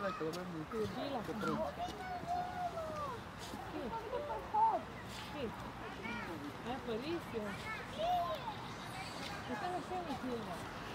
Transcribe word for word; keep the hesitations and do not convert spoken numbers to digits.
Aspetta, lo prendi. Sì, Gila. Che prendi? Sì. Sì. È bellissimo. Che stai facendo, Gila?